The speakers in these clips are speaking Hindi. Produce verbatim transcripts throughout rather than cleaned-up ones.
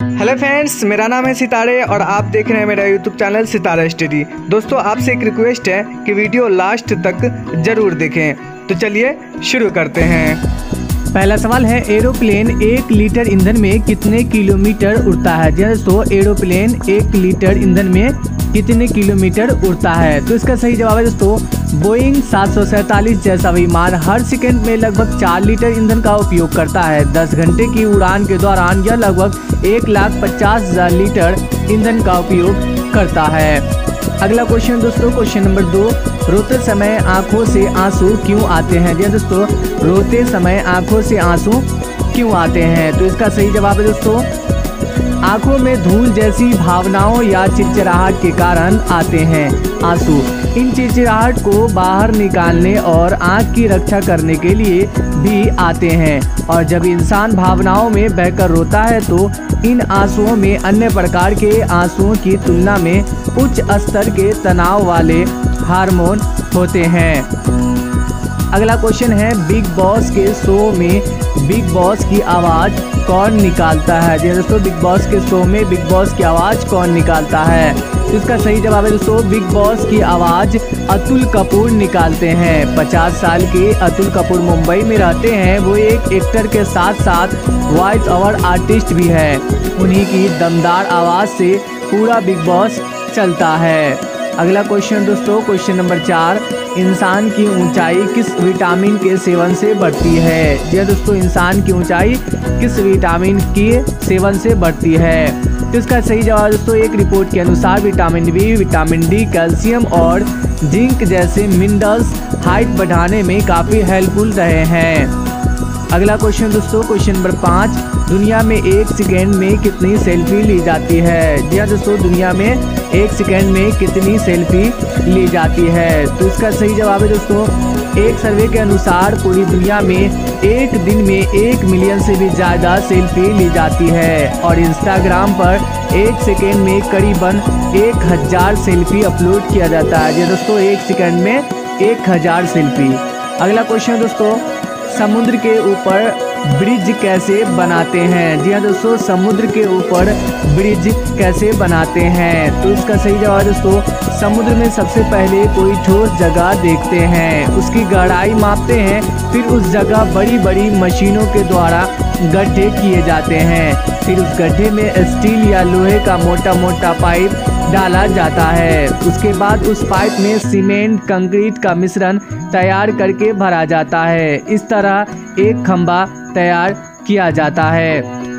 हेलो फ्रेंड्स, मेरा नाम है सितारे और आप देख रहे हैं मेरा यूट्यूब चैनल सितारा स्टडी। दोस्तों, आपसे एक रिक्वेस्ट है कि वीडियो लास्ट तक जरूर देखें। तो चलिए शुरू करते हैं। पहला सवाल है, एरोप्लेन एक लीटर ईंधन में कितने किलोमीटर उड़ता है। जी दोस्तों, एरोप्लेन एक लीटर ईंधन में कितने किलोमीटर उड़ता है। तो इसका सही जवाब है दोस्तों, बोइंग सात सौ सैंतालीस जैसा विमान हर सेकंड में लगभग चार लीटर ईंधन का उपयोग करता है। दस घंटे की उड़ान के दौरान यह लगभग एक लाख पचास हजार लीटर ईंधन का उपयोग करता है। अगला क्वेश्चन दोस्तों, क्वेश्चन नंबर दो, रोते समय आंखों से आंसू क्यों आते हैं। जी दोस्तों, रोते समय आंखों से आंसू क्यों आते हैं। तो इसका सही जवाब है दोस्तों, आंखों में धूल जैसी भावनाओं या चिड़चिड़ाहट के कारण आते हैं आंसू। इन चिड़चिड़ाहट को बाहर निकालने और आंख की रक्षा करने के लिए भी आते हैं। और जब इंसान भावनाओं में बहकर रोता है तो इन आंसुओं में अन्य प्रकार के आंसुओं की तुलना में उच्च स्तर के तनाव वाले हार्मोन होते हैं। अगला क्वेश्चन है, बिग बॉस के शो में बिग बॉस की आवाज़ कौन निकालता है। जी दोस्तों, बिग बॉस के शो में बिग बॉस की आवाज़ कौन निकालता है। तो इसका सही जवाब है दोस्तों, बिग बॉस की आवाज़ अतुल कपूर निकालते हैं। पचास साल के अतुल कपूर मुंबई में रहते हैं। वो एक एक्टर के साथ साथ वॉइस ओवर आर्टिस्ट भी है। उन्हीं की दमदार आवाज़ से पूरा बिग बॉस चलता है। अगला क्वेश्चन दोस्तों, क्वेश्चन नंबर चार, इंसान की ऊंचाई किस विटामिन के सेवन से बढ़ती है। जी दोस्तों, इंसान की ऊंचाई किस विटामिन के सेवन से बढ़ती है। तो इसका सही जवाब दोस्तों, एक रिपोर्ट के अनुसार vitamin B, vitamin D, calcium और जिंक जैसे मिनरल्स हाइट बढ़ाने में काफ़ी हेल्पफुल रहे हैं। अगला क्वेश्चन दोस्तों, क्वेश्चन नंबर पाँच, दुनिया में एक सेकेंड में कितनी सेल्फी ली जाती है। जी हाँ दोस्तों, दुनिया में एक सेकेंड में कितनी सेल्फी ली जाती है। तो इसका सही जवाब है दोस्तों, एक सर्वे के अनुसार पूरी दुनिया में एक दिन में एक मिलियन से भी ज़्यादा सेल्फी ली जाती है। और इंस्टाग्राम पर एक सेकेंड में करीबन एक हज़ार सेल्फी अपलोड किया जाता है। जी दोस्तों, एक सेकेंड में एक हज़ार सेल्फी। अगला क्वेश्चन दोस्तों, समुद्र के ऊपर ब्रिज कैसे बनाते हैं। जी हाँ दोस्तों, समुद्र के ऊपर ब्रिज कैसे बनाते हैं। तो इसका सही जवाब दोस्तों, समुद्र में सबसे पहले कोई ठोस जगह देखते हैं, उसकी गहराई मापते हैं, फिर उस जगह बड़ी बड़ी मशीनों के द्वारा गड्ढे किए जाते हैं। फिर उस गड्ढे में स्टील या लोहे का मोटा मोटा पाइप डाला जाता है। उसके बाद उस पाइप में सीमेंट कंक्रीट का मिश्रण तैयार करके भरा जाता है। इस तरह एक खंभा तैयार किया जाता है।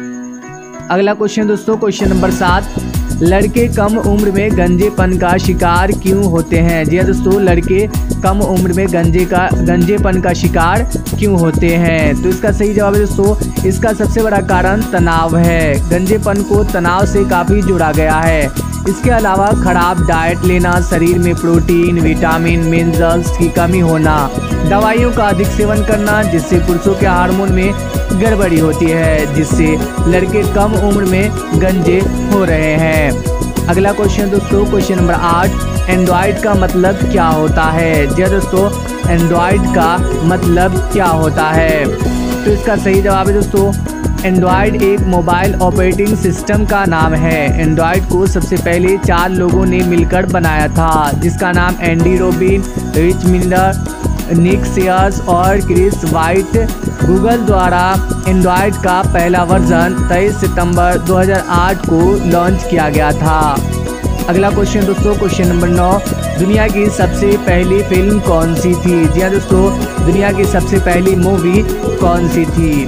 अगला क्वेश्चन दोस्तों, क्वेश्चन नंबर सात, लड़के कम उम्र में गंजेपन का शिकार क्यों होते हैं। जी दोस्तों, लड़के कम उम्र में गंजे का गंजेपन का शिकार क्यों होते हैं। तो इसका सही जवाब है दोस्तों, इसका सबसे बड़ा कारण तनाव है। गंजेपन को तनाव से काफ़ी जुड़ा गया है। इसके अलावा खराब डाइट लेना, शरीर में प्रोटीन, विटामिन, मिनरल्स की कमी होना, दवाइयों का अधिक सेवन करना, जिससे पुरुषों के हार्मोन में गड़बड़ी होती है, जिससे लड़के कम उम्र में गंजे हो रहे हैं। अगला क्वेश्चन दोस्तों, क्वेश्चन नंबर आठ, एंड्रॉयड का मतलब क्या होता है। जी दोस्तों, एंड्रॉयड का मतलब क्या होता है। तो इसका सही जवाब है दोस्तों, एंड्रॉयड एक मोबाइल ऑपरेटिंग सिस्टम का नाम है। एंड्रॉयड को सबसे पहले चार लोगों ने मिलकर बनाया था, जिसका नाम Andy Rubin, Rich Miner, Nick Sears और क्रिस वाइट। गूगल द्वारा एंड्रॉयड का पहला वर्जन तेईस सितंबर दो हज़ार आठ को लॉन्च किया गया था। अगला क्वेश्चन दोस्तों, क्वेश्चन नंबर नौ, दुनिया की सबसे पहली फिल्म कौन सी थी। जी हाँ दोस्तों, दुनिया की सबसे पहली मूवी कौन सी थी।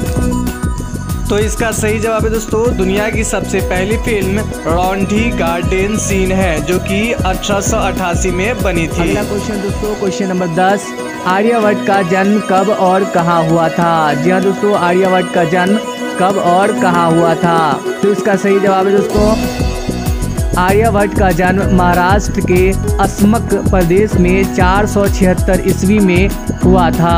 तो इसका सही जवाब है दोस्तों, दुनिया की सबसे पहली फिल्म रॉन्डी गार्डन सीन है, जो कि अठारह सौ अट्ठासी में बनी थी। अगला क्वेश्चन दोस्तों, क्वेश्चन नंबर दस, आर्यभट्ट का जन्म कब और कहाँ हुआ था। जी हाँ दोस्तों, आर्यभट्ट का जन्म कब और कहाँ हुआ था। तो इसका सही जवाब है दोस्तों, आर्यभट्ट का जन्म महाराष्ट्र के अस्मक प्रदेश में चार सौ छिहत्तर ईस्वी में हुआ था।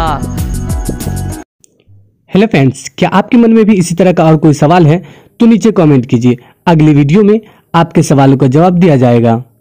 हेलो फ्रेंड्स, क्या आपके मन में भी इसी तरह का और कोई सवाल है तो नीचे कमेंट कीजिए। अगली वीडियो में आपके सवालों का जवाब दिया जाएगा।